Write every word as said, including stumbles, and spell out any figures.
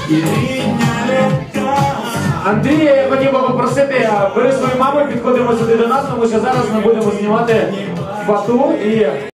Андрій, я хотів би попросити, бери свою маму, підходимо сюди до нас, тому що зараз ми будемо знімати фату і...